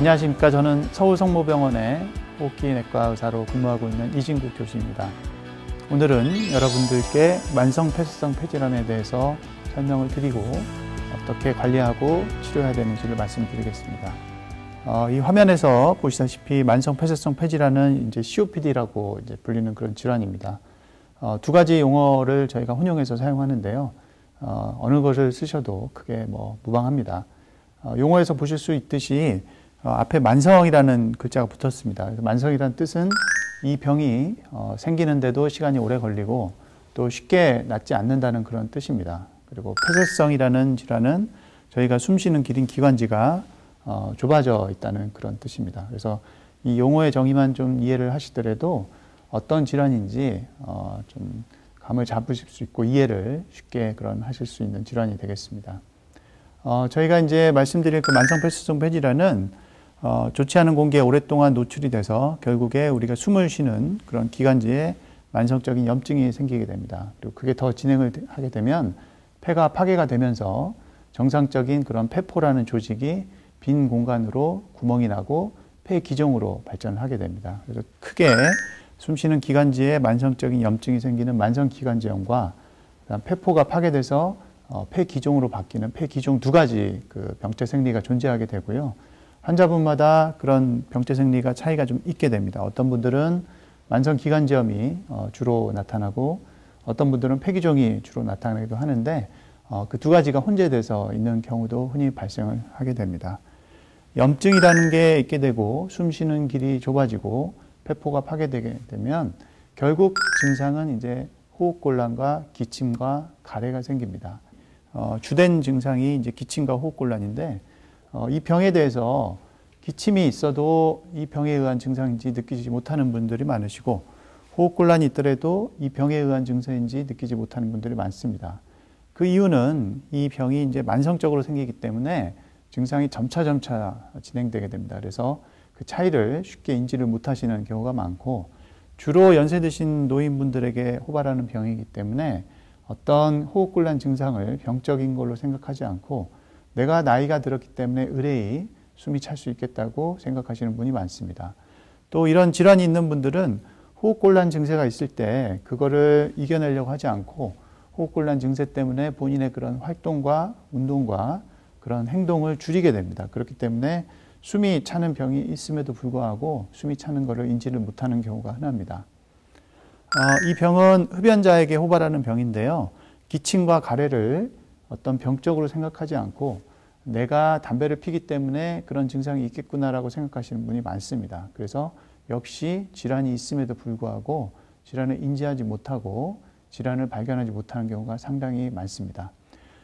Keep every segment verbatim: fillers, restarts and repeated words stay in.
안녕하십니까. 저는 서울성모병원의 호흡기내과 의사로 근무하고 있는 이진국 교수입니다. 오늘은 여러분들께 만성폐쇄성 폐질환에 대해서 설명을 드리고 어떻게 관리하고 치료해야 되는지를 말씀드리겠습니다. 어, 이 화면에서 보시다시피 만성폐쇄성 폐질환은 이제 씨오피디라고 이제 불리는 그런 질환입니다. 어, 두 가지 용어를 저희가 혼용해서 사용하는데요. 어, 어느 것을 쓰셔도 크게 뭐 무방합니다. 어, 용어에서 보실 수 있듯이 어, 앞에 만성이라는 글자가 붙었습니다. 그래서 만성이라는 뜻은 이 병이 어, 생기는데도 시간이 오래 걸리고 또 쉽게 낫지 않는다는 그런 뜻입니다. 그리고 폐쇄성이라는 질환은 저희가 숨쉬는 길인 기관지가 어, 좁아져 있다는 그런 뜻입니다. 그래서 이 용어의 정의만 좀 이해를 하시더라도 어떤 질환인지 어, 좀 감을 잡으실 수 있고 이해를 쉽게 그런 하실 수 있는 질환이 되겠습니다. 어, 저희가 이제 말씀드릴 그 만성폐쇄성 폐질환은 어, 좋지 않은 공기에 오랫동안 노출이 돼서 결국에 우리가 숨을 쉬는 그런 기관지에 만성적인 염증이 생기게 됩니다. 그리고 그게 더 진행을 하게 되면 폐가 파괴가 되면서 정상적인 그런 폐포라는 조직이 빈 공간으로 구멍이 나고 폐 기종으로 발전하게 됩니다. 그래서 크게 숨쉬는 기관지에 만성적인 염증이 생기는 만성기관지염과 폐포가 파괴돼서 어, 폐 기종으로 바뀌는 폐 기종 두 가지 그 병체 생리가 존재하게 되고요. 환자분마다 그런 병체 생리가 차이가 좀 있게 됩니다. 어떤 분들은 만성기관지염이 어, 주로 나타나고 어떤 분들은 폐기종이 주로 나타나기도 하는데 어, 그 두 가지가 혼재돼서 있는 경우도 흔히 발생을 하게 됩니다. 염증이라는 게 있게 되고 숨 쉬는 길이 좁아지고 폐포가 파괴되게 되면 결국 증상은 이제 호흡곤란과 기침과 가래가 생깁니다. 어, 주된 증상이 이제 기침과 호흡곤란인데 어, 이 병에 대해서 기침이 있어도 이 병에 의한 증상인지 느끼지 못하는 분들이 많으시고 호흡곤란이 있더라도 이 병에 의한 증상인지 느끼지 못하는 분들이 많습니다. 그 이유는 이 병이 이제 만성적으로 생기기 때문에 증상이 점차 점차 진행되게 됩니다. 그래서 그 차이를 쉽게 인지를 못하시는 경우가 많고 주로 연세 드신 노인분들에게 호발하는 병이기 때문에 어떤 호흡곤란 증상을 병적인 걸로 생각하지 않고 내가 나이가 들었기 때문에 의뢰이 숨이 찰 수 있겠다고 생각하시는 분이 많습니다. 또 이런 질환이 있는 분들은 호흡곤란 증세가 있을 때 그거를 이겨내려고 하지 않고 호흡곤란 증세 때문에 본인의 그런 활동과 운동과 그런 행동을 줄이게 됩니다. 그렇기 때문에 숨이 차는 병이 있음에도 불구하고 숨이 차는 것을 인지를 못하는 경우가 흔합니다. 어, 이 병은 흡연자에게 호발하는 병인데요. 기침과 가래를 어떤 병적으로 생각하지 않고 내가 담배를 피기 때문에 그런 증상이 있겠구나라고 생각하시는 분이 많습니다. 그래서 역시 질환이 있음에도 불구하고 질환을 인지하지 못하고 질환을 발견하지 못하는 경우가 상당히 많습니다.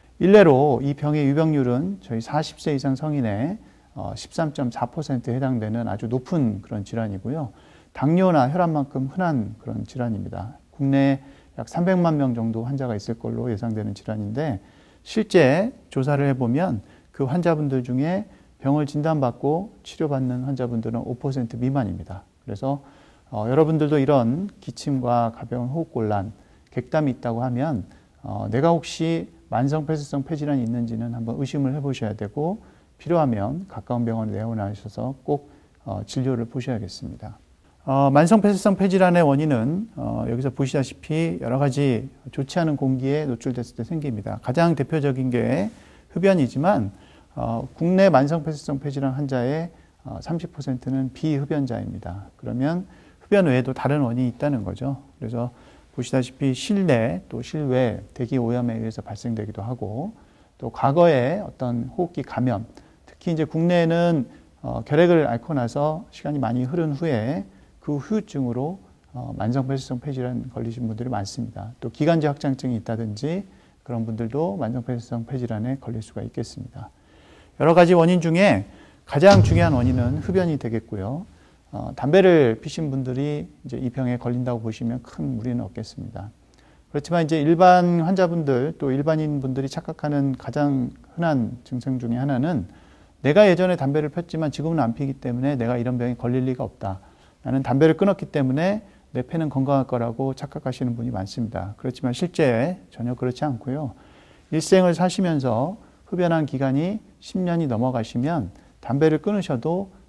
일례로 이 병의 유병률은 저희 사십 세 이상 성인의 십삼 점 사 퍼센트에 해당되는 아주 높은 그런 질환이고요. 당뇨나 혈압만큼 흔한 그런 질환입니다. 국내에 약 삼백만 명 정도 환자가 있을 걸로 예상되는 질환인데 실제 조사를 해보면 그 환자분들 중에 병을 진단받고 치료받는 환자분들은 오 퍼센트 미만입니다. 그래서 어, 여러분들도 이런 기침과 가벼운 호흡곤란, 객담이 있다고 하면 어, 내가 혹시 만성폐쇄성 폐질환이 있는지는 한번 의심을 해보셔야 되고 필요하면 가까운 병원에 내원하셔서 꼭 어, 진료를 보셔야겠습니다. 어, 만성폐쇄성 폐질환의 원인은 어, 여기서 보시다시피 여러 가지 좋지 않은 공기에 노출됐을 때 생깁니다. 가장 대표적인 게 흡연이지만 어, 국내 만성폐쇄성 폐질환 환자의 어, 삼십 퍼센트는 비흡연자입니다. 그러면 흡연 외에도 다른 원인이 있다는 거죠. 그래서 보시다시피 실내 또 실외 대기 오염에 의해서 발생되기도 하고 또 과거에 어떤 호흡기 감염, 특히 이제 국내에는 어, 결핵을 앓고 나서 시간이 많이 흐른 후에 그 후유증으로 어, 만성폐쇄성 폐질환 걸리신 분들이 많습니다. 또 기관지 확장증이 있다든지 그런 분들도 만성폐쇄성 폐질환에 걸릴 수가 있겠습니다. 여러 가지 원인 중에 가장 중요한 원인은 흡연이 되겠고요. 어, 담배를 피신 분들이 이제 이 병에 걸린다고 보시면 큰 무리는 없겠습니다. 그렇지만 이제 일반 환자분들 또 일반인 분들이 착각하는 가장 흔한 증상 중에 하나는 내가 예전에 담배를 폈지만 지금은 안 피기 때문에 내가 이런 병에 걸릴 리가 없다. 나는 담배를 끊었기 때문에 내 폐는 건강할 거라고 착각하시는 분이 많습니다. 그렇지만 실제 전혀 그렇지 않고요. 일생을 사시면서 흡연한 기간이 십 년이 넘어가시면 담배를 끊으셔도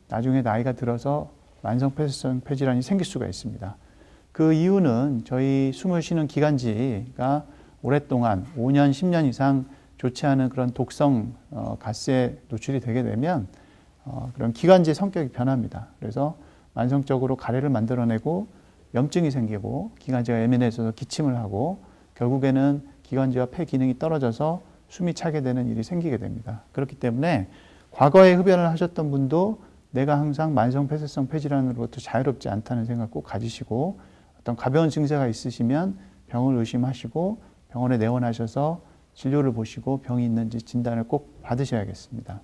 나중에 나이가 들어서 만성 폐쇄성 폐질환이 생길 수가 있습니다. 그 이유는 저희 숨을 쉬는 기관지가 오랫동안 오 년, 십 년 이상 좋지 않은 그런 독성 어, 가스에 노출이 되게 되면 어, 그런 기관지의 성격이 변합니다. 그래서 만성적으로 가래를 만들어내고 염증이 생기고 기관지가 예민해져서 기침을 하고 결국에는 기관지와 폐 기능이 떨어져서 숨이 차게 되는 일이 생기게 됩니다. 그렇기 때문에 과거에 흡연을 하셨던 분도 내가 항상 만성 폐쇄성 폐질환으로부터 자유롭지 않다는 생각 꼭 가지시고 어떤 가벼운 증세가 있으시면 병을 의심하시고 병원에 내원하셔서 진료를 보시고 병이 있는지 진단을 꼭 받으셔야겠습니다.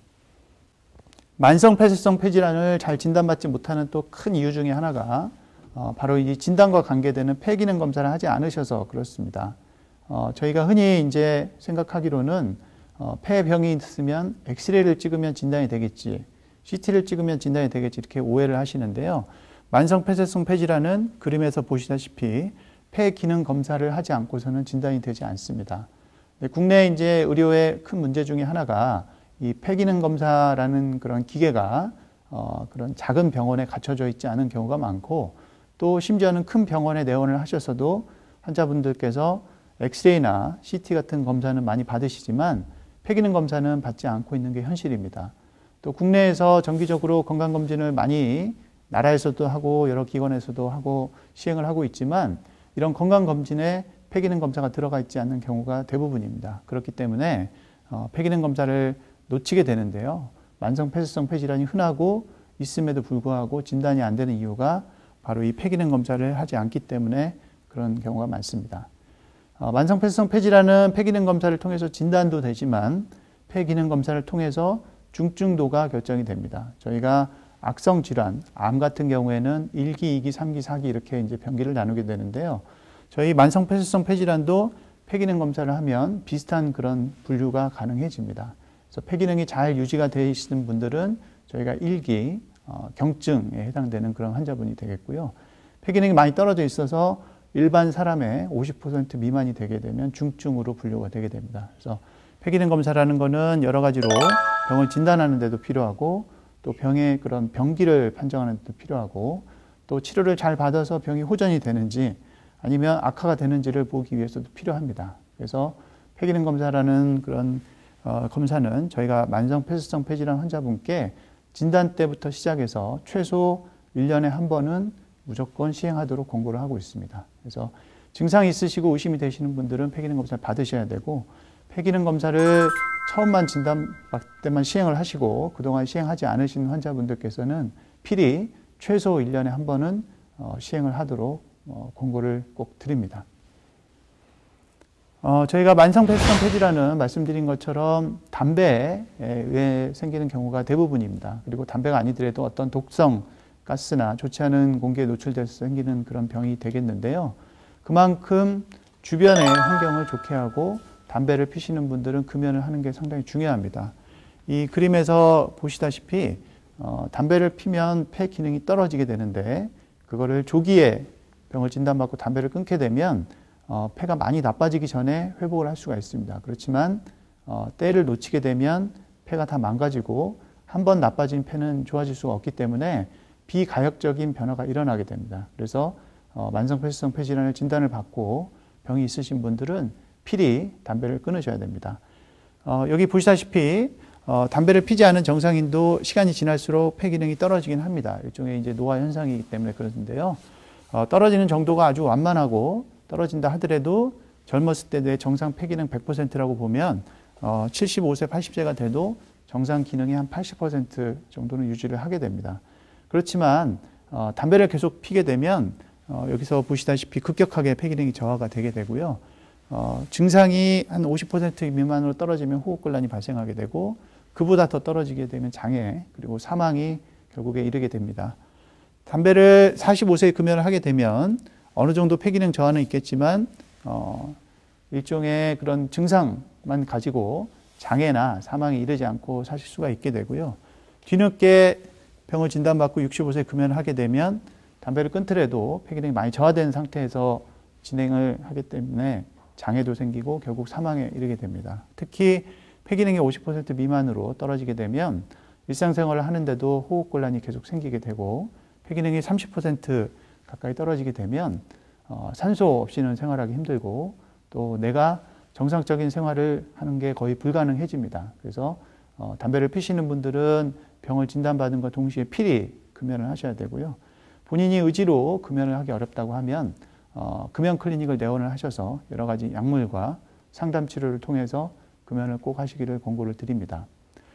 만성 폐쇄성 폐질환을 잘 진단받지 못하는 또 큰 이유 중에 하나가 어, 바로 이 진단과 관계되는 폐 기능 검사를 하지 않으셔서 그렇습니다. 어, 저희가 흔히 이제 생각하기로는 어, 폐병이 있으면 엑스레이를 찍으면 진단이 되겠지, 씨티를 찍으면 진단이 되겠지 이렇게 오해를 하시는데요. 만성 폐쇄성 폐질환은 그림에서 보시다시피 폐 기능 검사를 하지 않고서는 진단이 되지 않습니다. 국내 이제 의료의 큰 문제 중에 하나가 이 폐 기능 검사라는 그런 기계가 어, 그런 작은 병원에 갖춰져 있지 않은 경우가 많고 또 심지어는 큰 병원에 내원을 하셔서도 환자분들께서 엑스레이나 씨티 같은 검사는 많이 받으시지만 폐 기능 검사는 받지 않고 있는 게 현실입니다. 또 국내에서 정기적으로 건강검진을 많이 나라에서도 하고 여러 기관에서도 하고 시행을 하고 있지만 이런 건강검진에 폐 기능 검사가 들어가 있지 않는 경우가 대부분입니다. 그렇기 때문에 어, 폐 기능 검사를 놓치게 되는데요. 만성 폐쇄성 폐질환이 흔하고 있음에도 불구하고 진단이 안 되는 이유가 바로 이 폐 기능 검사를 하지 않기 때문에 그런 경우가 많습니다. 어, 만성 폐쇄성 폐질환은 폐 기능 검사를 통해서 진단도 되지만 폐 기능 검사를 통해서 중증도가 결정이 됩니다. 저희가 악성 질환, 암 같은 경우에는 일 기, 이 기, 삼 기, 사 기 이렇게 이제 병기를 나누게 되는데요. 저희 만성 폐쇄성 폐질환도 폐 기능 검사를 하면 비슷한 그런 분류가 가능해집니다. 그래서 폐 기능이 잘 유지가 되어 있는 분들은 저희가 일 기 어, 경증에 해당되는 그런 환자분이 되겠고요. 폐 기능이 많이 떨어져 있어서 일반 사람의 오십 퍼센트 미만이 되게 되면 중증으로 분류가 되게 됩니다. 그래서 폐 기능 검사라는 거는 여러 가지로 병을 진단하는 데도 필요하고 또 병의 그런 병기를 판정하는 데도 필요하고 또 치료를 잘 받아서 병이 호전이 되는지 아니면 악화가 되는지를 보기 위해서도 필요합니다. 그래서 폐 기능 검사라는 그런 어, 검사는 저희가 만성 폐쇄성 폐질환 환자분께 진단 때부터 시작해서 최소 일 년에 한 번은 무조건 시행하도록 권고를 하고 있습니다. 그래서 증상이 있으시고 의심이 되시는 분들은 폐 기능 검사를 받으셔야 되고 폐 기능 검사를 처음만 진단받을 때만 시행을 하시고 그동안 시행하지 않으신 환자분들께서는 필히 최소 일 년에 한 번은 어, 시행을 하도록 어, 권고를 꼭 드립니다. 어, 저희가 만성 폐쇄성 폐질환은 말씀드린 것처럼 담배에 의해 생기는 경우가 대부분입니다. 그리고 담배가 아니더라도 어떤 독성 가스나 좋지 않은 공기에 노출돼서 생기는 그런 병이 되겠는데요. 그만큼 주변의 환경을 좋게 하고 담배를 피시는 분들은 금연을 하는 게 상당히 중요합니다. 이 그림에서 보시다시피 어, 담배를 피면 폐 기능이 떨어지게 되는데 그거를 조기에 병을 진단받고 담배를 끊게 되면 어, 폐가 많이 나빠지기 전에 회복을 할 수가 있습니다. 그렇지만 어, 때를 놓치게 되면 폐가 다 망가지고 한 번 나빠진 폐는 좋아질 수가 없기 때문에 비가역적인 변화가 일어나게 됩니다. 그래서 어, 만성 폐쇄성 폐질환을 진단을 받고 병이 있으신 분들은 필히 담배를 끊으셔야 됩니다. 어, 여기 보시다시피 어, 담배를 피지 않은 정상인도 시간이 지날수록 폐 기능이 떨어지긴 합니다. 일종의 이제 노화 현상이기 때문에 그런데요. 어, 떨어지는 정도가 아주 완만하고 떨어진다 하더라도 젊었을 때 내 정상 폐 기능 백 퍼센트라고 보면 어, 칠십오 세, 팔십 세가 돼도 정상 기능이 한 팔십 퍼센트 정도는 유지를 하게 됩니다. 그렇지만 어, 담배를 계속 피게 되면 어, 여기서 보시다시피 급격하게 폐 기능이 저하가 되게 되고요. 어, 증상이 한 오십 퍼센트 미만으로 떨어지면 호흡곤란이 발생하게 되고 그보다 더 떨어지게 되면 장애 그리고 사망이 결국에 이르게 됩니다. 담배를 사십오 세에 금연을 하게 되면 어느 정도 폐 기능 저하는 있겠지만 어, 일종의 그런 증상만 가지고 장애나 사망에 이르지 않고 사실 수가 있게 되고요. 뒤늦게 병을 진단받고 육십오 세에 금연을 하게 되면 담배를 끊더라도 폐 기능이 많이 저하된 상태에서 진행을 하기 때문에 장애도 생기고 결국 사망에 이르게 됩니다. 특히 폐 기능이 오십 퍼센트 미만으로 떨어지게 되면 일상생활을 하는데도 호흡곤란이 계속 생기게 되고 폐기능이 삼십 퍼센트 가까이 떨어지게 되면 어, 산소 없이는 생활하기 힘들고 또 내가 정상적인 생활을 하는 게 거의 불가능해집니다. 그래서 어, 담배를 피시는 분들은 병을 진단받은 것과 동시에 필히 금연을 하셔야 되고요. 본인이 의지로 금연을 하기 어렵다고 하면 어, 금연 클리닉을 내원을 하셔서 여러 가지 약물과 상담 치료를 통해서 금연을 꼭 하시기를 권고를 드립니다.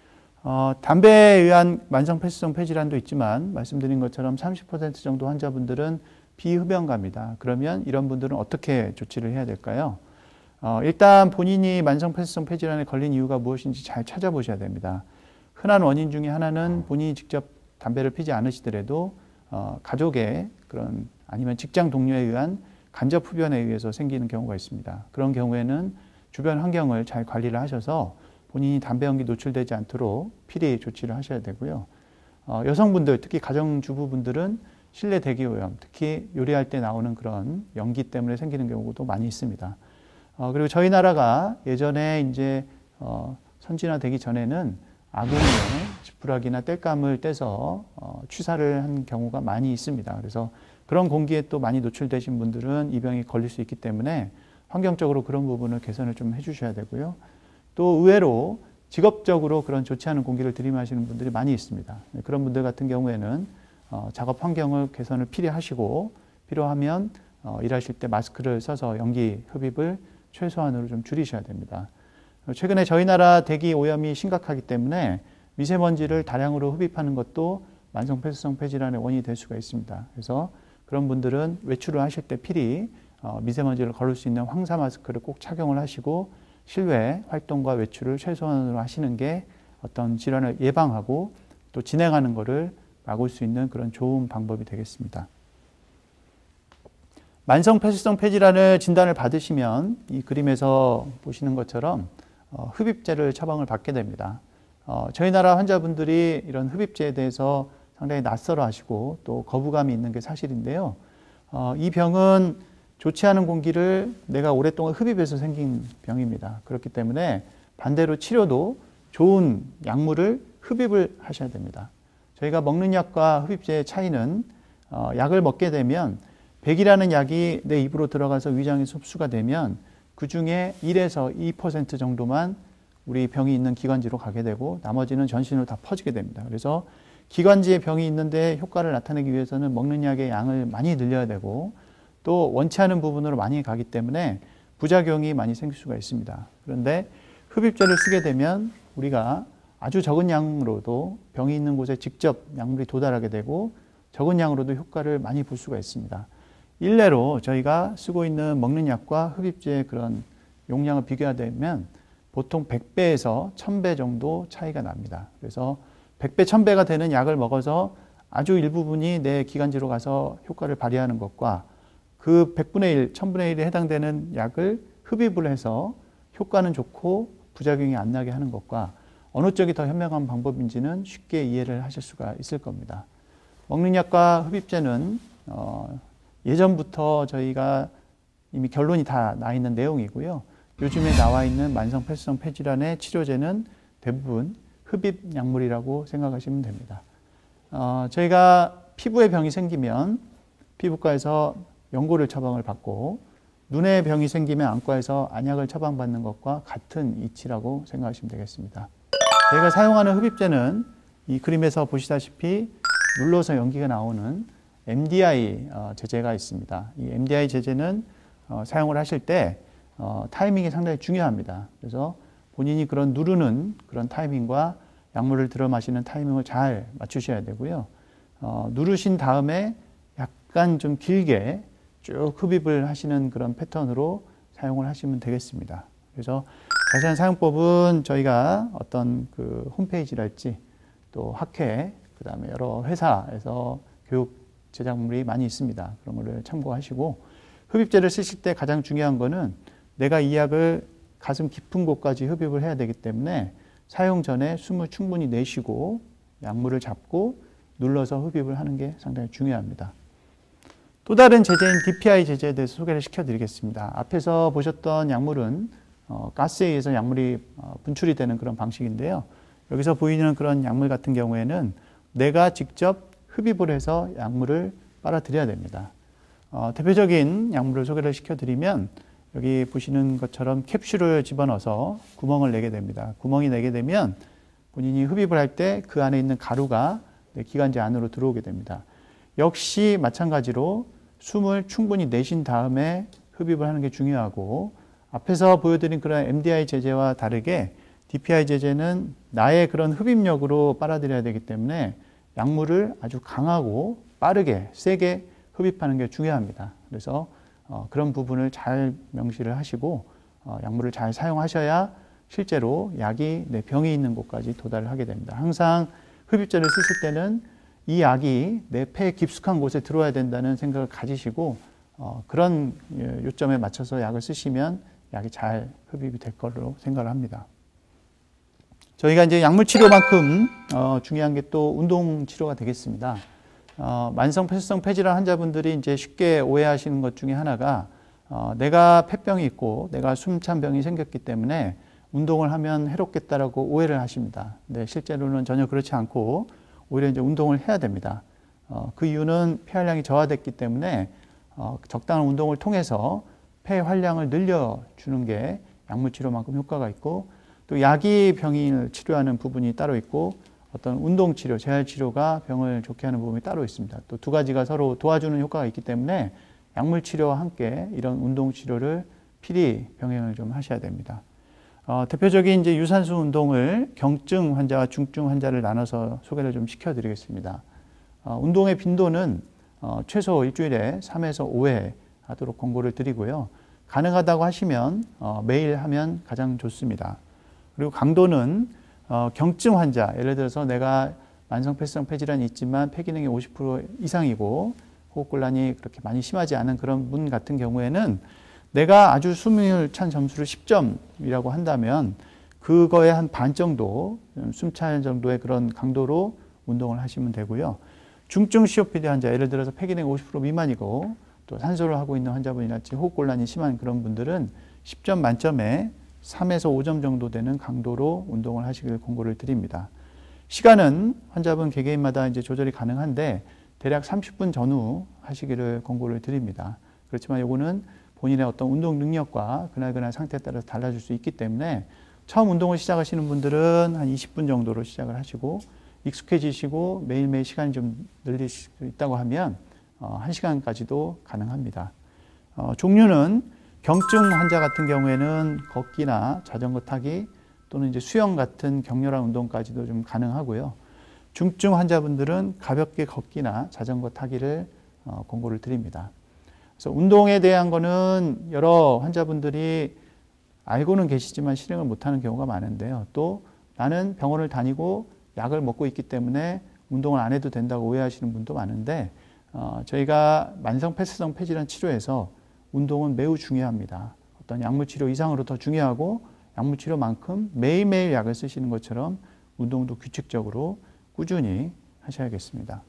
어, 담배에 의한 만성 폐쇄성 폐질환도 있지만 말씀드린 것처럼 삼십 퍼센트 정도 환자분들은 비흡연가입니다. 그러면 이런 분들은 어떻게 조치를 해야 될까요? 어, 일단 본인이 만성 폐쇄성 폐질환에 걸린 이유가 무엇인지 잘 찾아보셔야 됩니다. 흔한 원인 중에 하나는 본인이 직접 담배를 피지 않으시더라도 어, 가족의 그런 아니면 직장 동료에 의한 간접 흡연에 의해서 생기는 경우가 있습니다. 그런 경우에는 주변 환경을 잘 관리를 하셔서 본인이 담배 연기 노출되지 않도록 필히 조치를 하셔야 되고요. 어, 여성분들, 특히 가정주부분들은 실내 대기오염, 특히 요리할 때 나오는 그런 연기 때문에 생기는 경우도 많이 있습니다. 어, 그리고 저희 나라가 예전에 이제 어, 선진화되기 전에는 아궁이에 지푸라기나 땔감을 떼서 어, 취사를 한 경우가 많이 있습니다. 그래서 그런 공기에 또 많이 노출되신 분들은 이 병이 걸릴 수 있기 때문에 환경적으로 그런 부분을 개선을 좀 해주셔야 되고요. 또 의외로 직업적으로 그런 좋지 않은 공기를 들이마시는 분들이 많이 있습니다. 그런 분들 같은 경우에는 어, 작업 환경을 개선을 필히 하시고 필요하면 어, 일하실 때 마스크를 써서 연기 흡입을 최소한으로 좀 줄이셔야 됩니다. 최근에 저희 나라 대기 오염이 심각하기 때문에 미세먼지를 다량으로 흡입하는 것도 만성 폐쇄성 폐질환의 원인이 될 수가 있습니다. 그래서 그런 분들은 외출을 하실 때 필히 어, 미세먼지를 걸을 수 있는 황사 마스크를 꼭 착용을 하시고 실외 활동과 외출을 최소한으로 하시는 게 어떤 질환을 예방하고 또 진행하는 것을 막을 수 있는 그런 좋은 방법이 되겠습니다. 만성 폐쇄성 폐질환을 진단을 받으시면 이 그림에서 보시는 것처럼 어, 흡입제를 처방을 받게 됩니다. 어, 저희 나라 환자분들이 이런 흡입제에 대해서 상당히 낯설어 하시고 또 거부감이 있는 게 사실인데요. 어, 이 병은 좋지 않은 공기를 내가 오랫동안 흡입해서 생긴 병입니다. 그렇기 때문에 반대로 치료도 좋은 약물을 흡입을 하셔야 됩니다. 저희가 먹는 약과 흡입제의 차이는 어, 약을 먹게 되면 백이라는 약이 내 입으로 들어가서 위장에서 흡수가 되면 그 중에 일에서 이 퍼센트 정도만 우리 병이 있는 기관지로 가게 되고 나머지는 전신으로 다 퍼지게 됩니다. 그래서 기관지에 병이 있는데 효과를 나타내기 위해서는 먹는 약의 양을 많이 늘려야 되고 또 원치 않은 부분으로 많이 가기 때문에 부작용이 많이 생길 수가 있습니다. 그런데 흡입제를 쓰게 되면 우리가 아주 적은 양으로도 병이 있는 곳에 직접 약물이 도달하게 되고 적은 양으로도 효과를 많이 볼 수가 있습니다. 일례로 저희가 쓰고 있는 먹는 약과 흡입제의 그런 용량을 비교하면 보통 백 배에서 천 배 정도 차이가 납니다. 그래서 백 배, 천 배가 되는 약을 먹어서 아주 일부분이 내 기관지로 가서 효과를 발휘하는 것과 그 백분의 일, 천분의 일에 해당되는 약을 흡입을 해서 효과는 좋고 부작용이 안 나게 하는 것과 어느 쪽이 더 현명한 방법인지는 쉽게 이해를 하실 수가 있을 겁니다. 먹는 약과 흡입제는 어, 예전부터 저희가 이미 결론이 다 나 있는 내용이고요. 요즘에 나와 있는 만성 폐쇄성 폐질환의 치료제는 대부분 흡입 약물이라고 생각하시면 됩니다. 어, 저희가 피부에 병이 생기면 피부과에서 연고를 처방을 받고 눈에 병이 생기면 안과에서 안약을 처방받는 것과 같은 이치라고 생각하시면 되겠습니다. 저희가 사용하는 흡입제는 이 그림에서 보시다시피 눌러서 연기가 나오는 엠디아이 제제가 있습니다. 이 엠디아이 제제는 사용을 하실 때 타이밍이 상당히 중요합니다. 그래서 본인이 그런 누르는 그런 타이밍과 약물을 들어 마시는 타이밍을 잘 맞추셔야 되고요. 누르신 다음에 약간 좀 길게 쭉 흡입을 하시는 그런 패턴으로 사용을 하시면 되겠습니다. 그래서 자세한 사용법은 저희가 어떤 그 홈페이지랄지 또 학회, 그 다음에 여러 회사에서 교육 제작물이 많이 있습니다. 그런 거를 참고하시고 흡입제를 쓰실 때 가장 중요한 거는 내가 이 약을 가슴 깊은 곳까지 흡입을 해야 되기 때문에 사용 전에 숨을 충분히 내쉬고 약물을 잡고 눌러서 흡입을 하는 게 상당히 중요합니다. 또 다른 제제인 디피아이 제제에 대해서 소개를 시켜드리겠습니다. 앞에서 보셨던 약물은 어, 가스에 의해서 약물이 어, 분출이 되는 그런 방식인데요. 여기서 보이는 그런 약물 같은 경우에는 내가 직접 흡입을 해서 약물을 빨아들여야 됩니다. 어, 대표적인 약물을 소개를 시켜드리면 여기 보시는 것처럼 캡슐을 집어넣어서 구멍을 내게 됩니다. 구멍이 내게 되면 본인이 흡입을 할 때 그 안에 있는 가루가 기관지 안으로 들어오게 됩니다. 역시 마찬가지로 숨을 충분히 내쉰 다음에 흡입을 하는 게 중요하고, 앞에서 보여드린 그런 엠디아이 제제와 다르게 디피아이 제제는 나의 그런 흡입력으로 빨아들여야 되기 때문에 약물을 아주 강하고 빠르게 세게 흡입하는 게 중요합니다. 그래서 어, 그런 부분을 잘 명시를 하시고 어, 약물을 잘 사용하셔야 실제로 약이 내 병이 있는 곳까지 도달을 하게 됩니다. 항상 흡입제를 쓰실 때는 이 약이 내 폐 깊숙한 곳에 들어와야 된다는 생각을 가지시고 어, 그런 요점에 맞춰서 약을 쓰시면 약이 잘 흡입이 될 걸로 생각을 합니다. 저희가 이제 약물 치료만큼 어, 중요한 게 또 운동 치료가 되겠습니다. 어, 만성 폐쇄성 폐질환 환자분들이 이제 쉽게 오해하시는 것 중에 하나가 어, 내가 폐병이 있고 내가 숨찬 병이 생겼기 때문에 운동을 하면 해롭겠다라고 오해를 하십니다. 근데 실제로는 전혀 그렇지 않고 오히려 이제 운동을 해야 됩니다. 어, 그 이유는 폐활량이 저하됐기 때문에 어, 적당한 운동을 통해서 폐 활량을 늘려주는 게 약물 치료만큼 효과가 있고, 또 약이 병을 치료하는 부분이 따로 있고 어떤 운동 치료, 재활 치료가 병을 좋게 하는 부분이 따로 있습니다. 또 두 가지가 서로 도와주는 효과가 있기 때문에 약물 치료와 함께 이런 운동 치료를 필히 병행을 좀 하셔야 됩니다. 어, 대표적인 이제 유산소 운동을 경증 환자와 중증 환자를 나눠서 소개를 좀 시켜드리겠습니다. 어, 운동의 빈도는 어, 최소 일주일에 삼에서 오 회 하도록 권고를 드리고요. 가능하다고 하시면 어, 매일 하면 가장 좋습니다. 그리고 강도는 어, 경증 환자, 예를 들어서 내가 만성 폐쇄성 폐질환이 있지만 폐 기능이 오십 퍼센트 이상이고 호흡곤란이 그렇게 많이 심하지 않은 그런 분 같은 경우에는 내가 아주 숨을 찬 점수를 십 점이라고 한다면 그거에 한 반 정도, 숨찬 정도의 그런 강도로 운동을 하시면 되고요. 중증 씨오피디 환자, 예를 들어서 폐 기능이 오십 퍼센트 미만이고 또 산소를 하고 있는 환자분이랄지 호흡곤란이 심한 그런 분들은 십 점 만점에 삼에서 오 점 정도 되는 강도로 운동을 하시길 권고를 드립니다. 시간은 환자분 개개인마다 이제 조절이 가능한데 대략 삼십 분 전후 하시기를 권고를 드립니다. 그렇지만 요거는 본인의 어떤 운동 능력과 그날그날 상태에 따라서 달라질 수 있기 때문에 처음 운동을 시작하시는 분들은 한 이십 분 정도로 시작을 하시고, 익숙해지시고 매일매일 시간이 좀 늘릴 수 있다고 하면 어, 한 시간까지도 가능합니다. 어, 종류는 경증 환자 같은 경우에는 걷기나 자전거 타기 또는 이제 수영 같은 격렬한 운동까지도 좀 가능하고요. 중증 환자분들은 가볍게 걷기나 자전거 타기를 어, 권고를 드립니다. 그래서 운동에 대한 거는 여러 환자분들이 알고는 계시지만 실행을 못하는 경우가 많은데요. 또 나는 병원을 다니고 약을 먹고 있기 때문에 운동을 안 해도 된다고 오해하시는 분도 많은데 어, 저희가 만성 폐쇄성 폐질환 치료에서 운동은 매우 중요합니다. 어떤 약물 치료 이상으로 더 중요하고 약물 치료만큼 매일매일 약을 쓰시는 것처럼 운동도 규칙적으로 꾸준히 하셔야겠습니다.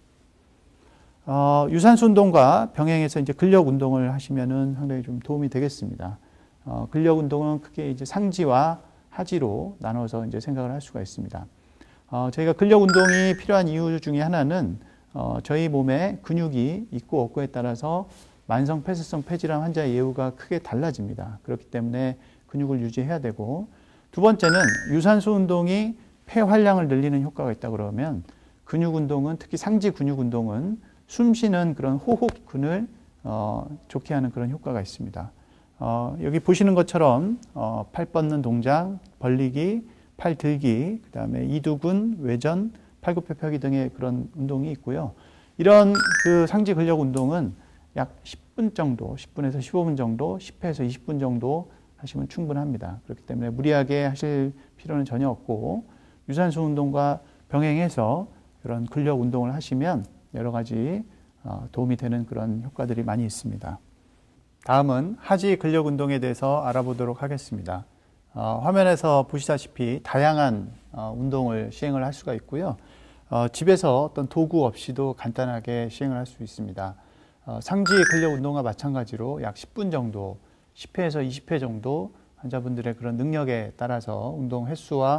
어, 유산소 운동과 병행해서 이제 근력 운동을 하시면은 상당히 좀 도움이 되겠습니다. 어, 근력 운동은 크게 이제 상지와 하지로 나눠서 이제 생각을 할 수가 있습니다. 어, 저희가 근력 운동이 필요한 이유 중에 하나는 어, 저희 몸에 근육이 있고 없고에 따라서 만성 폐쇄성 폐질환 환자의 예후가 크게 달라집니다. 그렇기 때문에 근육을 유지해야 되고, 두 번째는 유산소 운동이 폐 활량을 늘리는 효과가 있다 그러면 근육 운동은, 특히 상지 근육 운동은 숨 쉬는 그런 호흡근을 어, 좋게 하는 그런 효과가 있습니다. 어, 여기 보시는 것처럼 어, 팔 뻗는 동작, 벌리기, 팔 들기, 그 다음에 이두근, 외전, 팔굽혀 펴기 등의 그런 운동이 있고요. 이런 그 상지 근력 운동은 약 십 분 정도, 십 분에서 십오 분 정도, 십 회에서 이십 분 정도 하시면 충분합니다. 그렇기 때문에 무리하게 하실 필요는 전혀 없고, 유산소 운동과 병행해서 그런 근력 운동을 하시면 여러 가지 도움이 되는 그런 효과들이 많이 있습니다. 다음은 하지 근력 운동에 대해서 알아보도록 하겠습니다. 어, 화면에서 보시다시피 다양한 어, 운동을 시행을 할 수가 있고요. 어, 집에서 어떤 도구 없이도 간단하게 시행을 할 수 있습니다. 어, 상지 근력 운동과 마찬가지로 약 십 분 정도, 십 회에서 이십 회 정도 환자분들의 그런 능력에 따라서 운동 횟수와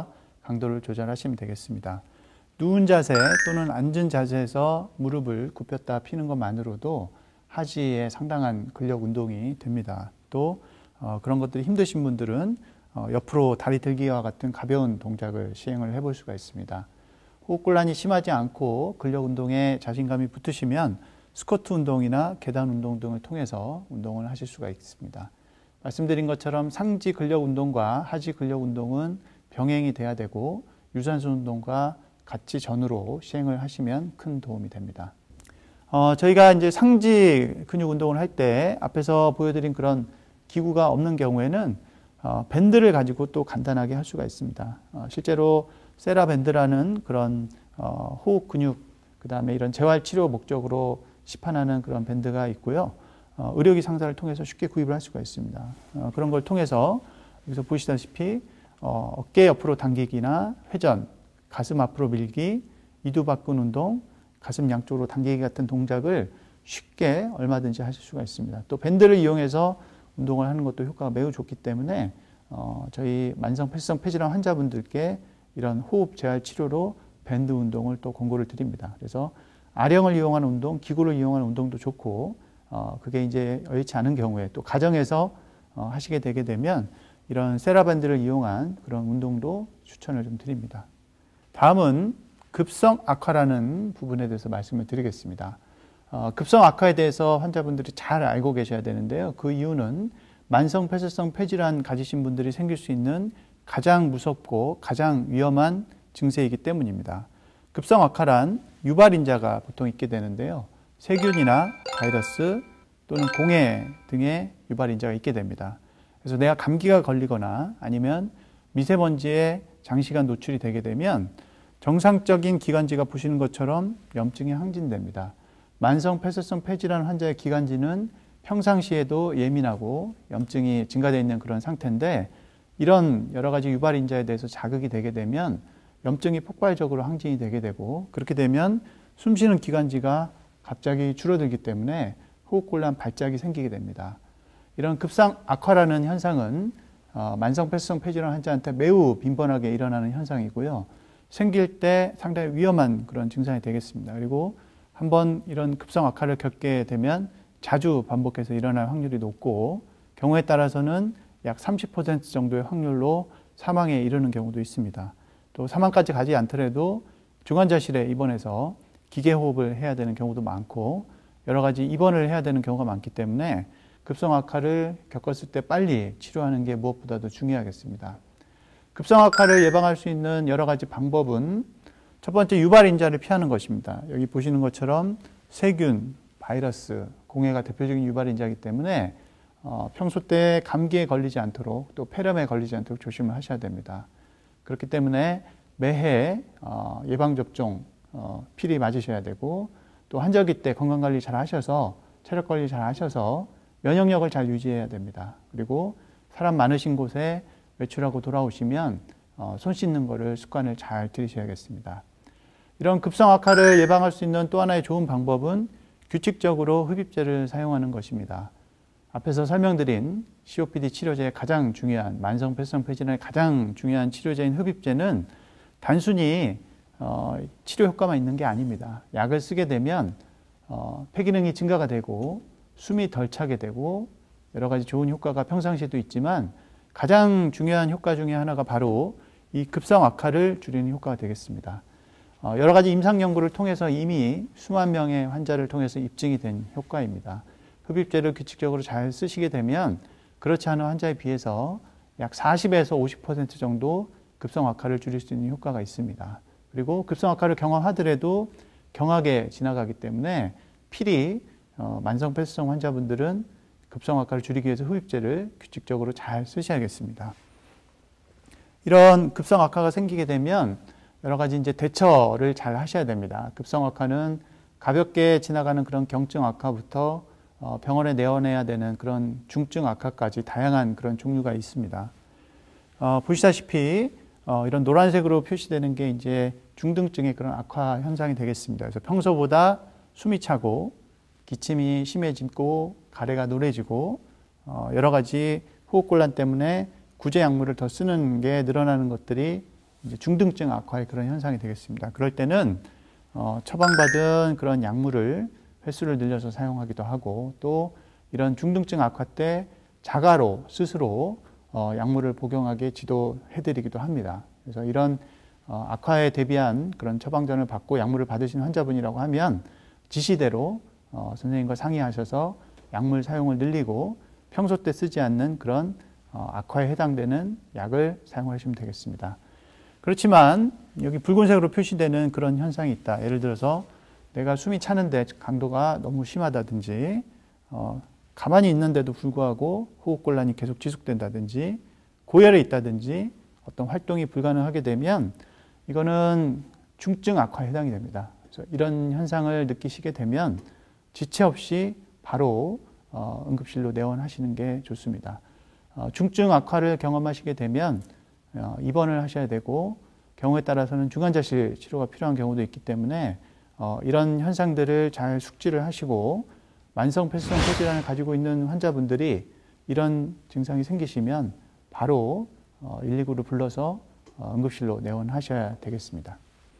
강도를 조절하시면 되겠습니다. 누운 자세 또는 앉은 자세에서 무릎을 굽혔다 피는 것만으로도 하지에 상당한 근력 운동이 됩니다. 또 어, 그런 것들이 힘드신 분들은 어, 옆으로 다리 들기와 같은 가벼운 동작을 시행을 해볼 수가 있습니다. 호흡곤란이 심하지 않고 근력 운동에 자신감이 붙으시면 스쿼트 운동이나 계단 운동 등을 통해서 운동을 하실 수가 있습니다. 말씀드린 것처럼 상지 근력 운동과 하지 근력 운동은 병행이 돼야 되고 유산소 운동과 같이 전후로 시행을 하시면 큰 도움이 됩니다. 어, 저희가 이제 상지 근육 운동을 할 때 앞에서 보여드린 그런 기구가 없는 경우에는 어, 밴드를 가지고 또 간단하게 할 수가 있습니다. 어, 실제로 세라밴드라는 그런 어, 호흡 근육, 그 다음에 이런 재활치료 목적으로 시판하는 그런 밴드가 있고요. 어, 의료기 상사를 통해서 쉽게 구입을 할 수가 있습니다. 어, 그런 걸 통해서 여기서 보시다시피 어, 어깨 옆으로 당기기나 회전, 가슴 앞으로 밀기, 이두박근 운동, 가슴 양쪽으로 당기기 같은 동작을 쉽게 얼마든지 하실 수가 있습니다. 또 밴드를 이용해서 운동을 하는 것도 효과가 매우 좋기 때문에 어, 저희 만성 폐쇄성 폐질환 환자분들께 이런 호흡 재활 치료로 밴드 운동을 또 권고를 드립니다. 그래서 아령을 이용한 운동, 기구를 이용한 운동도 좋고 어, 그게 이제 여의치 않은 경우에 또 가정에서 어, 하시게 되게 되면 이런 세라밴드를 이용한 그런 운동도 추천을 좀 드립니다. 다음은 급성 악화라는 부분에 대해서 말씀을 드리겠습니다. 어, 급성 악화에 대해서 환자분들이 잘 알고 계셔야 되는데요. 그 이유는 만성 폐쇄성 폐질환 가지신 분들이 생길 수 있는 가장 무섭고 가장 위험한 증세이기 때문입니다. 급성 악화란 유발인자가 보통 있게 되는데요. 세균이나 바이러스 또는 공해 등의 유발인자가 있게 됩니다. 그래서 내가 감기가 걸리거나 아니면 미세먼지에 장시간 노출이 되게 되면 정상적인 기관지가 부시는 것처럼 염증이 항진됩니다. 만성 폐쇄성 폐질환 환자의 기관지는 평상시에도 예민하고 염증이 증가되어 있는 그런 상태인데 이런 여러 가지 유발인자에 대해서 자극이 되게 되면 염증이 폭발적으로 항진이 되게 되고 그렇게 되면 숨쉬는 기관지가 갑자기 줄어들기 때문에 호흡곤란 발작이 생기게 됩니다. 이런 급성 악화라는 현상은 어, 만성 폐쇄성 폐질환 환자한테 매우 빈번하게 일어나는 현상이고요. 생길 때 상당히 위험한 그런 증상이 되겠습니다. 그리고 한번 이런 급성 악화를 겪게 되면 자주 반복해서 일어날 확률이 높고 경우에 따라서는 약 삼십 퍼센트 정도의 확률로 사망에 이르는 경우도 있습니다. 또 사망까지 가지 않더라도 중환자실에 입원해서 기계호흡을 해야 되는 경우도 많고 여러 가지 입원을 해야 되는 경우가 많기 때문에 급성 악화를 겪었을 때 빨리 치료하는 게 무엇보다도 중요하겠습니다. 급성 악화를 예방할 수 있는 여러 가지 방법은 첫 번째 유발인자를 피하는 것입니다. 여기 보시는 것처럼 세균, 바이러스, 공해가 대표적인 유발인자이기 때문에 어, 평소 때 감기에 걸리지 않도록 또 폐렴에 걸리지 않도록 조심을 하셔야 됩니다. 그렇기 때문에 매해 어, 예방접종 어, 필히 맞으셔야 되고 또 환절기 때 건강관리 잘 하셔서 체력관리 잘 하셔서 면역력을 잘 유지해야 됩니다. 그리고 사람 많으신 곳에 외출하고 돌아오시면 어, 손 씻는 거를 습관을 잘 들이셔야겠습니다. 이런 급성 악화를 예방할 수 있는 또 하나의 좋은 방법은 규칙적으로 흡입제를 사용하는 것입니다. 앞에서 설명드린 씨오피디 치료제의 가장 중요한 만성 폐쇄성 폐질환의 가장 중요한 치료제인 흡입제는 단순히 어, 치료 효과만 있는 게 아닙니다. 약을 쓰게 되면 어, 폐기능이 증가가 되고 숨이 덜 차게 되고 여러 가지 좋은 효과가 평상시에도 있지만 가장 중요한 효과 중에 하나가 바로 이 급성 악화를 줄이는 효과가 되겠습니다. 어, 여러 가지 임상 연구를 통해서 이미 수만 명의 환자를 통해서 입증이 된 효과입니다. 흡입제를 규칙적으로 잘 쓰시게 되면 그렇지 않은 환자에 비해서 약 사십에서 오십 퍼센트 정도 급성 악화를 줄일 수 있는 효과가 있습니다. 그리고 급성 악화를 경험하더라도 경하게 지나가기 때문에 필히 어, 만성 폐쇄성 환자분들은 급성 악화를 줄이기 위해서 흡입제를 규칙적으로 잘 쓰셔야겠습니다. 이런 급성 악화가 생기게 되면 여러 가지 이제 대처를 잘 하셔야 됩니다. 급성 악화는 가볍게 지나가는 그런 경증 악화부터 어, 병원에 내원해야 되는 그런 중증 악화까지 다양한 그런 종류가 있습니다. 어, 보시다시피 어, 이런 노란색으로 표시되는 게 이제 중등증의 그런 악화 현상이 되겠습니다. 그래서 평소보다 숨이 차고 기침이 심해지고 가래가 노래지고 어, 여러 가지 호흡곤란 때문에 구제 약물을 더 쓰는 게 늘어나는 것들이 이제 중등증 악화의 그런 현상이 되겠습니다. 그럴 때는 어, 처방받은 그런 약물을 횟수를 늘려서 사용하기도 하고, 또 이런 중등증 악화 때 자가로 스스로 어, 약물을 복용하게 지도해드리기도 합니다. 그래서 이런 어, 악화에 대비한 그런 처방전을 받고 약물을 받으신 환자분이라고 하면 지시대로 어, 선생님과 상의하셔서 약물 사용을 늘리고 평소 때 쓰지 않는 그런 어, 악화에 해당되는 약을 사용하시면 되겠습니다. 그렇지만 여기 붉은색으로 표시되는 그런 현상이 있다. 예를 들어서 내가 숨이 차는데 강도가 너무 심하다든지 어, 가만히 있는데도 불구하고 호흡곤란이 계속 지속된다든지 고열에 있다든지 어떤 활동이 불가능하게 되면 이거는 중증 악화에 해당이 됩니다. 그래서 이런 현상을 느끼시게 되면 지체 없이 바로 어, 응급실로 내원하시는 게 좋습니다. 어, 중증 악화를 경험하시게 되면 어, 입원을 하셔야 되고 경우에 따라서는 중환자실 치료가 필요한 경우도 있기 때문에 어, 이런 현상들을 잘 숙지를 하시고 만성 폐쇄성 폐질환을 가지고 있는 환자분들이 이런 증상이 생기시면 바로 어, 일이구를 불러서 어, 응급실로 내원하셔야 되겠습니다.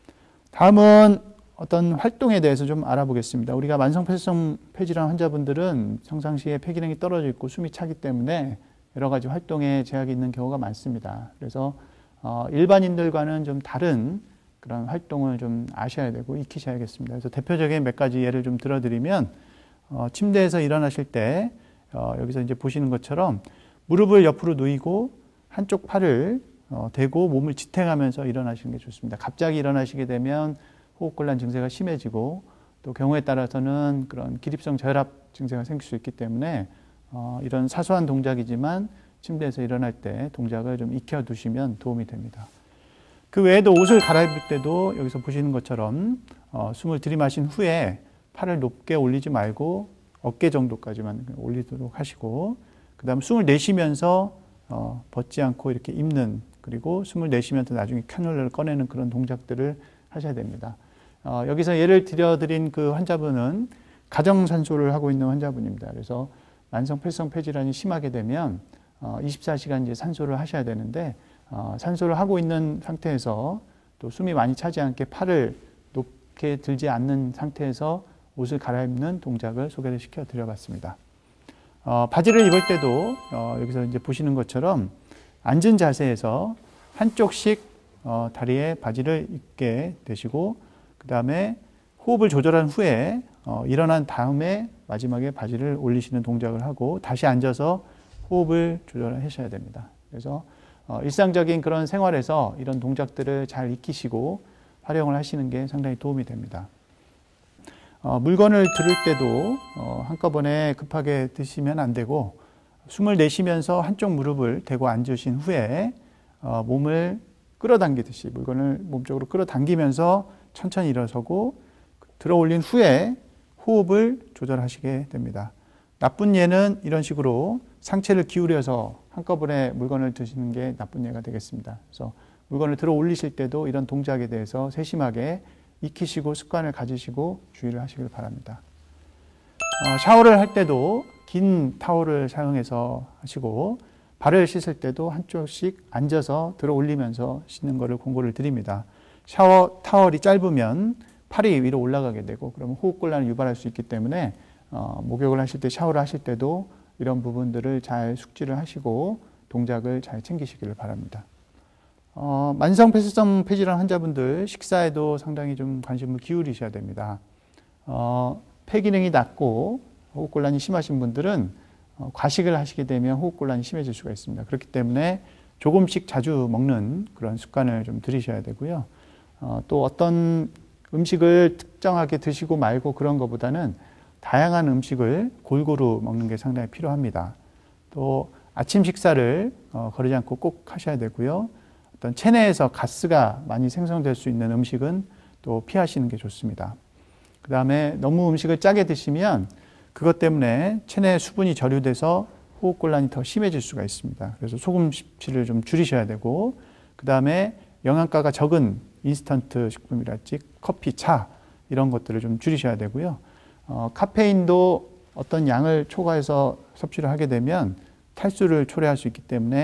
다음은 어떤 활동에 대해서 좀 알아보겠습니다. 우리가 만성 폐쇄성 폐질환 환자분들은 평상시에 폐기능이 떨어져 있고 숨이 차기 때문에 여러 가지 활동에 제약이 있는 경우가 많습니다. 그래서 어, 일반인들과는 좀 다른 그런 활동을 좀 아셔야 되고 익히셔야겠습니다. 그래서 대표적인 몇 가지 예를 좀 들어드리면 어, 침대에서 일어나실 때 어, 여기서 이제 보시는 것처럼 무릎을 옆으로 누이고 한쪽 팔을 어, 대고 몸을 지탱하면서 일어나시는 게 좋습니다. 갑자기 일어나시게 되면 호흡곤란 증세가 심해지고 또 경우에 따라서는 그런 기립성 저혈압 증세가 생길 수 있기 때문에 어, 이런 사소한 동작이지만 침대에서 일어날 때 동작을 좀 익혀두시면 도움이 됩니다. 그 외에도 옷을 갈아입을 때도 여기서 보시는 것처럼 어, 숨을 들이마신 후에 팔을 높게 올리지 말고 어깨 정도까지만 올리도록 하시고, 그 다음 숨을 내쉬면서 어, 벗지 않고 이렇게 입는, 그리고 숨을 내쉬면서 나중에 캐놀라를 꺼내는 그런 동작들을 하셔야 됩니다. 어, 여기서 예를 들어드린 그 환자분은 가정산소를 하고 있는 환자분입니다. 그래서 만성 폐쇄성 폐질환이 심하게 되면 어, 이십사 시간 이제 산소를 하셔야 되는데 어, 산소를 하고 있는 상태에서 또 숨이 많이 차지 않게 팔을 높게 들지 않는 상태에서 옷을 갈아입는 동작을 소개를 시켜 드려봤습니다. 어, 바지를 입을 때도 어, 여기서 이제 보시는 것처럼 앉은 자세에서 한쪽씩 어, 다리에 바지를 입게 되시고, 그 다음에 호흡을 조절한 후에 어, 일어난 다음에 마지막에 바지를 올리시는 동작을 하고 다시 앉아서 호흡을 조절하셔야 됩니다. 그래서 어, 일상적인 그런 생활에서 이런 동작들을 잘 익히시고 활용을 하시는 게 상당히 도움이 됩니다. 어, 물건을 들을 때도 어, 한꺼번에 급하게 드시면 안 되고 숨을 내쉬면서 한쪽 무릎을 대고 앉으신 후에 어, 몸을 끌어당기듯이 물건을 몸쪽으로 끌어당기면서 천천히 일어서고 들어 올린 후에 호흡을 조절하시게 됩니다. 나쁜 예는 이런 식으로 상체를 기울여서 한꺼번에 물건을 드시는 게 나쁜 예가 되겠습니다. 그래서 물건을 들어 올리실 때도 이런 동작에 대해서 세심하게 익히시고 습관을 가지시고 주의를 하시길 바랍니다. 어, 샤워를 할 때도 긴 타월을 사용해서 하시고 발을 씻을 때도 한쪽씩 앉아서 들어 올리면서 씻는 것을 권고를 드립니다. 샤워 타월이 짧으면 팔이 위로 올라가게 되고 그러면 호흡곤란을 유발할 수 있기 때문에 어, 목욕을 하실 때 샤워를 하실 때도 이런 부분들을 잘 숙지를 하시고 동작을 잘 챙기시기를 바랍니다. 어, 만성 폐쇄성 폐질환 환자분들 식사에도 상당히 좀 관심을 기울이셔야 됩니다. 어, 폐 기능이 낮고 호흡곤란이 심하신 분들은 어, 과식을 하시게 되면 호흡곤란이 심해질 수가 있습니다. 그렇기 때문에 조금씩 자주 먹는 그런 습관을 좀 들이셔야 되고요. 어, 또 어떤 음식을 특정하게 드시고 말고 그런 것보다는 다양한 음식을 골고루 먹는 게 상당히 필요합니다. 또 아침 식사를 어, 거르지 않고 꼭 하셔야 되고요. 어떤 체내에서 가스가 많이 생성될 수 있는 음식은 또 피하시는 게 좋습니다. 그 다음에 너무 음식을 짜게 드시면 그것 때문에 체내에 수분이 저류돼서 호흡곤란이 더 심해질 수가 있습니다. 그래서 소금 섭취를 좀 줄이셔야 되고, 그 다음에 영양가가 적은 인스턴트 식품이랄지 커피, 차 이런 것들을 좀 줄이셔야 되고요. 어, 카페인도 어떤 양을 초과해서 섭취를 하게 되면 탈수를 초래할 수 있기 때문에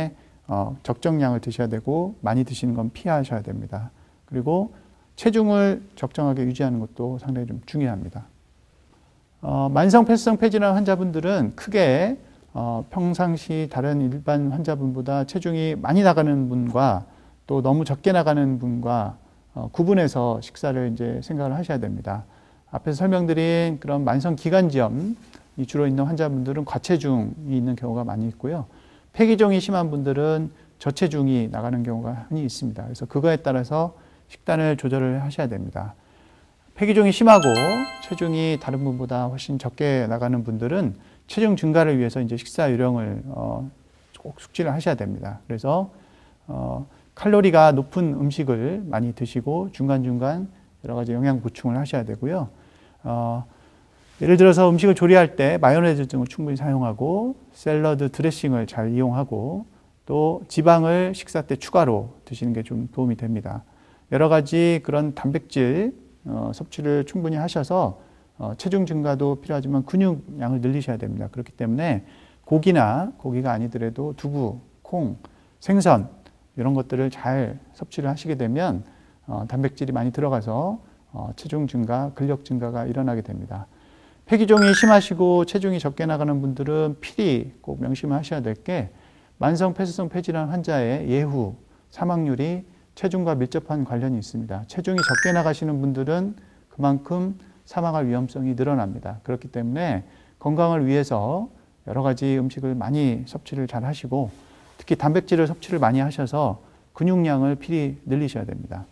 어, 적정량을 드셔야 되고 많이 드시는 건 피하셔야 됩니다. 그리고 체중을 적정하게 유지하는 것도 상당히 좀 중요합니다. 어, 만성 폐쇄성 폐질환 환자분들은 크게 어, 평상시 다른 일반 환자분보다 체중이 많이 나가는 분과 또 너무 적게 나가는 분과 어, 구분해서 식사를 이제 생각을 하셔야 됩니다. 앞에서 설명드린 그런 만성 기관지염이 주로 있는 환자분들은 과체중이 있는 경우가 많이 있고요. 폐기종이 심한 분들은 저체중이 나가는 경우가 흔히 있습니다. 그래서 그거에 따라서 식단을 조절을 하셔야 됩니다. 폐기종이 심하고 체중이 다른 분보다 훨씬 적게 나가는 분들은 체중 증가를 위해서 이제 식사 요령을 어, 꼭 숙지를 하셔야 됩니다. 그래서 어, 칼로리가 높은 음식을 많이 드시고 중간중간 여러 가지 영양 보충을 하셔야 되고요. 어, 예를 들어서 음식을 조리할 때 마요네즈 등을 충분히 사용하고 샐러드 드레싱을 잘 이용하고 또 지방을 식사 때 추가로 드시는 게 좀 도움이 됩니다. 여러 가지 그런 단백질 어, 섭취를 충분히 하셔서 어, 체중 증가도 필요하지만 근육량을 늘리셔야 됩니다. 그렇기 때문에 고기나 고기가 아니더라도 두부, 콩, 생선 이런 것들을 잘 섭취를 하시게 되면 어, 단백질이 많이 들어가서 어, 체중 증가, 근력 증가가 일어나게 됩니다. 폐기종이 심하시고 체중이 적게 나가는 분들은 필히 꼭 명심하셔야 될 게 만성 폐쇄성 폐질환 환자의 예후, 사망률이 체중과 밀접한 관련이 있습니다. 체중이 적게 나가시는 분들은 그만큼 사망할 위험성이 늘어납니다. 그렇기 때문에 건강을 위해서 여러 가지 음식을 많이 섭취를 잘 하시고 특히 단백질을 섭취를 많이 하셔서 근육량을 필히 늘리셔야 됩니다.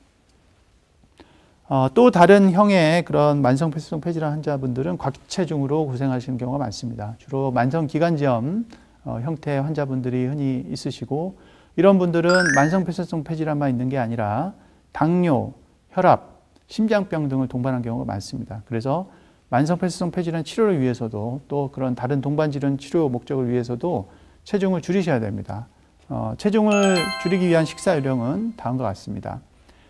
어, 또 다른 형의 그런 만성 폐쇄성 폐질환 환자분들은 과체중으로 고생하시는 경우가 많습니다. 주로 만성 기관지염 어, 형태의 환자분들이 흔히 있으시고 이런 분들은 만성 폐쇄성 폐질환만 있는 게 아니라 당뇨, 혈압, 심장병 등을 동반한 경우가 많습니다. 그래서 만성 폐쇄성 폐질환 치료를 위해서도 또 그런 다른 동반 질환 치료 목적을 위해서도 체중을 줄이셔야 됩니다. 어, 체중을 줄이기 위한 식사 요령은 다음과 같습니다.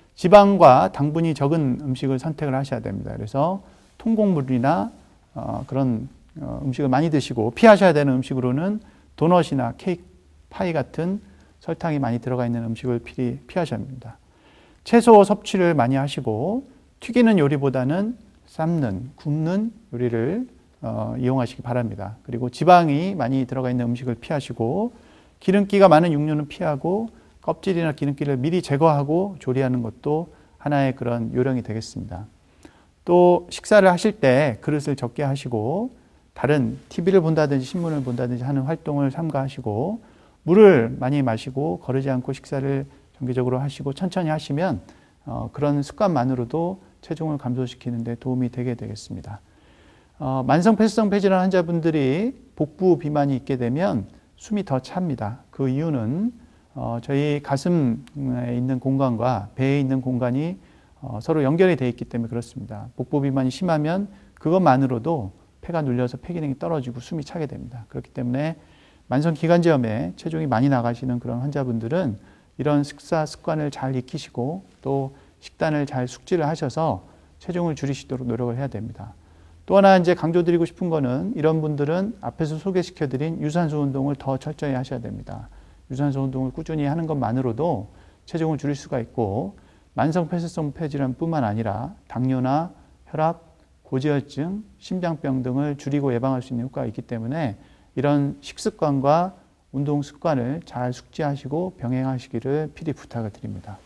지방과 당분이 적은 음식을 선택을 하셔야 됩니다. 그래서 통곡물이나 어, 그런 어, 음식을 많이 드시고 피하셔야 되는 음식으로는 도넛이나 케이크, 파이 같은 설탕이 많이 들어가 있는 음식을 필히 피하셔야 합니다. 채소 섭취를 많이 하시고 튀기는 요리보다는 삶는, 굽는 요리를 어, 이용하시기 바랍니다. 그리고 지방이 많이 들어가 있는 음식을 피하시고 기름기가 많은 육류는 피하고 껍질이나 기름기를 미리 제거하고 조리하는 것도 하나의 그런 요령이 되겠습니다. 또 식사를 하실 때 그릇을 적게 하시고 다른 티비를 본다든지 신문을 본다든지 하는 활동을 삼가하시고 물을 많이 마시고 거르지 않고 식사를 정기적으로 하시고 천천히 하시면 어, 그런 습관만으로도 체중을 감소시키는 데 도움이 되게 되겠습니다. 어, 만성 폐쇄성 폐질환 환자분들이 복부 비만이 있게 되면 숨이 더 찹니다. 그 이유는 어, 저희 가슴에 있는 공간과 배에 있는 공간이 어, 서로 연결이 되어 있기 때문에 그렇습니다. 복부 비만이 심하면 그것만으로도 폐가 눌려서 폐 기능이 떨어지고 숨이 차게 됩니다. 그렇기 때문에 만성 기관지염에 체중이 많이 나가시는 그런 환자분들은 이런 식사 습관을 잘 익히시고 또 식단을 잘 숙지를 하셔서 체중을 줄이시도록 노력을 해야 됩니다. 또 하나 이제 강조드리고 싶은 거는 이런 분들은 앞에서 소개시켜드린 유산소 운동을 더 철저히 하셔야 됩니다. 유산소 운동을 꾸준히 하는 것만으로도 체중을 줄일 수가 있고 만성 폐쇄성 폐질환뿐만 아니라 당뇨나 혈압, 고지혈증, 심장병 등을 줄이고 예방할 수 있는 효과가 있기 때문에 이런 식습관과 운동 습관을 잘 숙지하시고 병행하시기를 필히 부탁을 드립니다.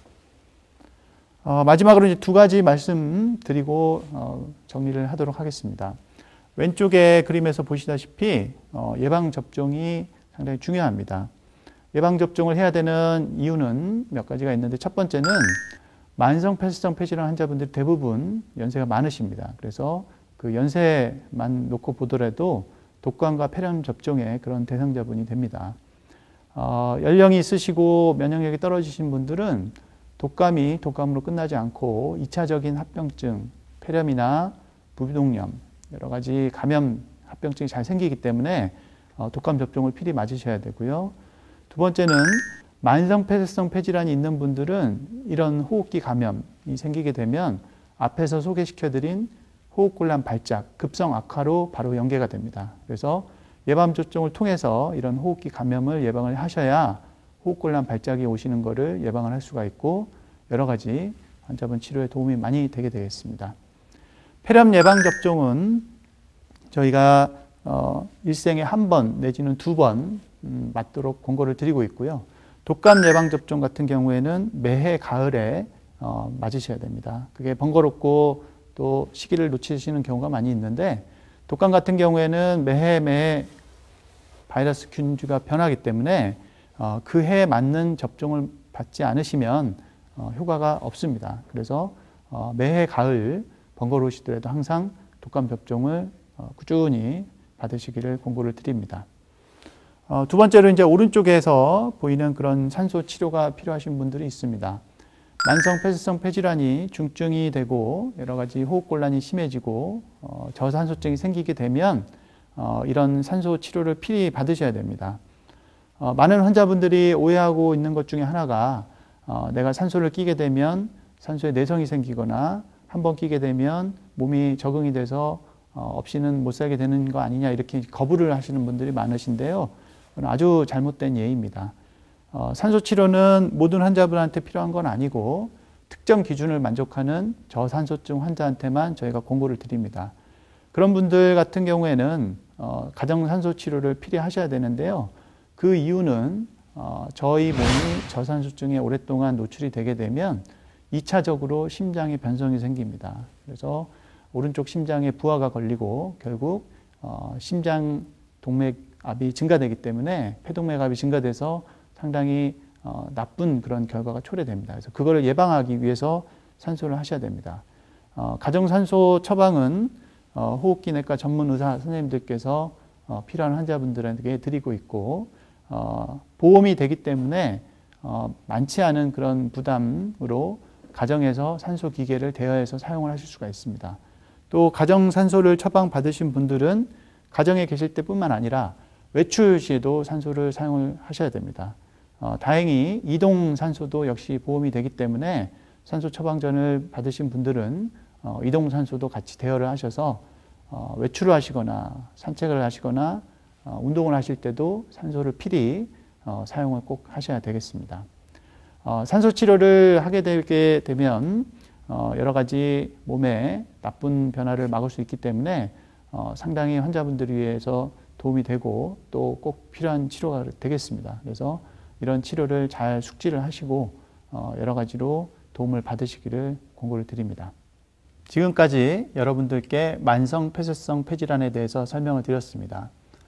어, 마지막으로 이제 두 가지 말씀드리고 어, 정리를 하도록 하겠습니다. 왼쪽의 그림에서 보시다시피 어, 예방접종이 상당히 중요합니다. 예방접종을 해야 되는 이유는 몇 가지가 있는데 첫 번째는 만성 폐쇄성 폐질환 환자분들이 대부분 연세가 많으십니다. 그래서 그 연세만 놓고 보더라도 독감과 폐렴 접종의 그런 대상자분이 됩니다. 어, 연령이 있으시고 면역력이 떨어지신 분들은 독감이 독감으로 끝나지 않고 이 차적인 합병증, 폐렴이나 부비동염, 여러 가지 감염 합병증이 잘 생기기 때문에 어, 독감 접종을 필히 맞으셔야 되고요. 두 번째는 만성 폐쇄성 폐질환이 있는 분들은 이런 호흡기 감염이 생기게 되면 앞에서 소개시켜드린 호흡곤란 발작, 급성 악화로 바로 연계가 됩니다. 그래서 예방접종을 통해서 이런 호흡기 감염을 예방을 하셔야 호흡곤란 발작이 오시는 것을 예방을 할 수가 있고 여러 가지 환자분 치료에 도움이 많이 되게 되겠습니다. 폐렴 예방접종은 저희가 어, 일생에 한 번 내지는 두 번 음, 맞도록 권고를 드리고 있고요. 독감 예방접종 같은 경우에는 매해 가을에 어, 맞으셔야 됩니다. 그게 번거롭고 또 시기를 놓치시는 경우가 많이 있는데 독감 같은 경우에는 매해 매해 바이러스 균주가 변하기 때문에 어, 그 해에 맞는 접종을 받지 않으시면 어, 효과가 없습니다. 그래서 어, 매해 가을 번거로우시더라도 항상 독감 접종을 어, 꾸준히 받으시기를 권고를 드립니다. 어, 두 번째로 이제 오른쪽에서 보이는 그런 산소 치료가 필요하신 분들이 있습니다. 만성 폐쇄성 폐질환이 중증이 되고 여러 가지 호흡곤란이 심해지고 어, 저산소증이 생기게 되면 어, 이런 산소 치료를 필히 받으셔야 됩니다. 어, 많은 환자분들이 오해하고 있는 것 중에 하나가 어, 내가 산소를 끼게 되면 산소에 내성이 생기거나 한번 끼게 되면 몸이 적응이 돼서 어, 없이는 못 살게 되는 거 아니냐 이렇게 거부를 하시는 분들이 많으신데요. 그건 아주 잘못된 예입니다. 어, 산소 치료는 모든 환자분한테 필요한 건 아니고 특정 기준을 만족하는 저산소증 환자한테만 저희가 권고를 드립니다. 그런 분들 같은 경우에는 어, 가정산소 치료를 필히 하셔야 되는데요. 그 이유는 어, 저희 몸이 저산소증에 오랫동안 노출이 되게 되면 이 차적으로 심장에 변성이 생깁니다. 그래서 오른쪽 심장에 부하가 걸리고 결국 어, 심장 동맥압이 증가되기 때문에 폐동맥압이 증가돼서 상당히 어, 나쁜 그런 결과가 초래됩니다. 그래서 그거를 예방하기 위해서 산소를 하셔야 됩니다. 어, 가정산소 처방은 어, 호흡기내과 전문 의사 선생님들께서 어, 필요한 환자분들에게 드리고 있고 어, 보험이 되기 때문에 어, 많지 않은 그런 부담으로 가정에서 산소 기계를 대여해서 사용을 하실 수가 있습니다. 또 가정산소를 처방받으신 분들은 가정에 계실 때뿐만 아니라 외출 시에도 산소를 사용을 하셔야 됩니다. 어, 다행히 이동산소도 역시 보험이 되기 때문에 산소 처방전을 받으신 분들은 어, 이동산소도 같이 대여를 하셔서 어, 외출을 하시거나 산책을 하시거나 어, 운동을 하실 때도 산소를 필히 어, 사용을 꼭 하셔야 되겠습니다. 어, 산소 치료를 하게 되게 되면 어, 여러 가지 몸에 나쁜 변화를 막을 수 있기 때문에 어, 상당히 환자분들을 위해서 도움이 되고 또 꼭 필요한 치료가 되겠습니다. 그래서 이런 치료를 잘 숙지를 하시고 어, 여러 가지로 도움을 받으시기를 권고를 드립니다. 지금까지 여러분들께 만성 폐쇄성 폐질환에 대해서 설명을 드렸습니다.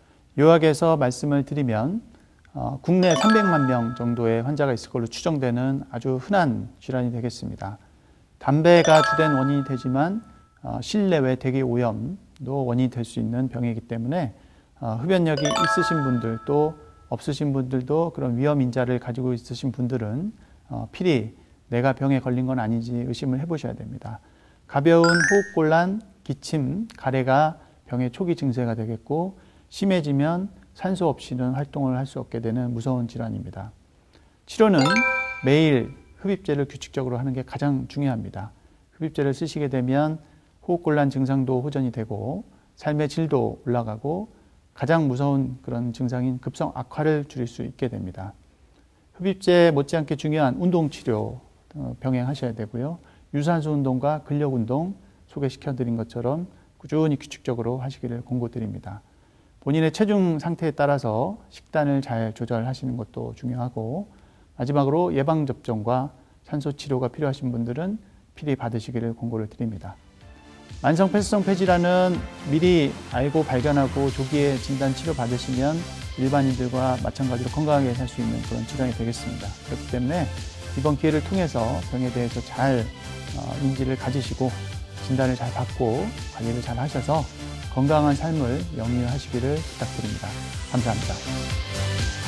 요약해서 말씀을 드리면 어, 국내 삼백만 명 정도의 환자가 있을 걸로 추정되는 아주 흔한 질환이 되겠습니다. 담배가 주된 원인이 되지만 어, 실내외 대기오염도 원인이 될 수 있는 병이기 때문에 어, 흡연력이 있으신 분들 또 없으신 분들도 그런 위험 인자를 가지고 있으신 분들은 어, 필히 내가 병에 걸린 건 아닌지 의심을 해보셔야 됩니다. 가벼운 호흡곤란, 기침, 가래가 병의 초기 증세가 되겠고 심해지면 산소 없이는 활동을 할 수 없게 되는 무서운 질환입니다. 치료는 매일 흡입제를 규칙적으로 하는 게 가장 중요합니다. 흡입제를 쓰시게 되면 호흡곤란 증상도 호전이 되고 삶의 질도 올라가고 가장 무서운 그런 증상인 급성 악화를 줄일 수 있게 됩니다. 흡입제 못지않게 중요한 운동치료 병행하셔야 되고요. 유산소 운동과 근력 운동 소개시켜 드린 것처럼 꾸준히 규칙적으로 하시기를 권고드립니다. 본인의 체중 상태에 따라서 식단을 잘 조절하시는 것도 중요하고 마지막으로 예방접종과 산소치료가 필요하신 분들은 필히 받으시기를 권고를 드립니다. 만성 폐쇄성 폐질환은 미리 알고 발견하고 조기에 진단 치료 받으시면 일반인들과 마찬가지로 건강하게 살 수 있는 그런 질환이 되겠습니다. 그렇기 때문에 이번 기회를 통해서 병에 대해서 잘 인지를 가지시고 진단을 잘 받고 관리를 잘 하셔서 건강한 삶을 영위하시기를 부탁드립니다. 감사합니다.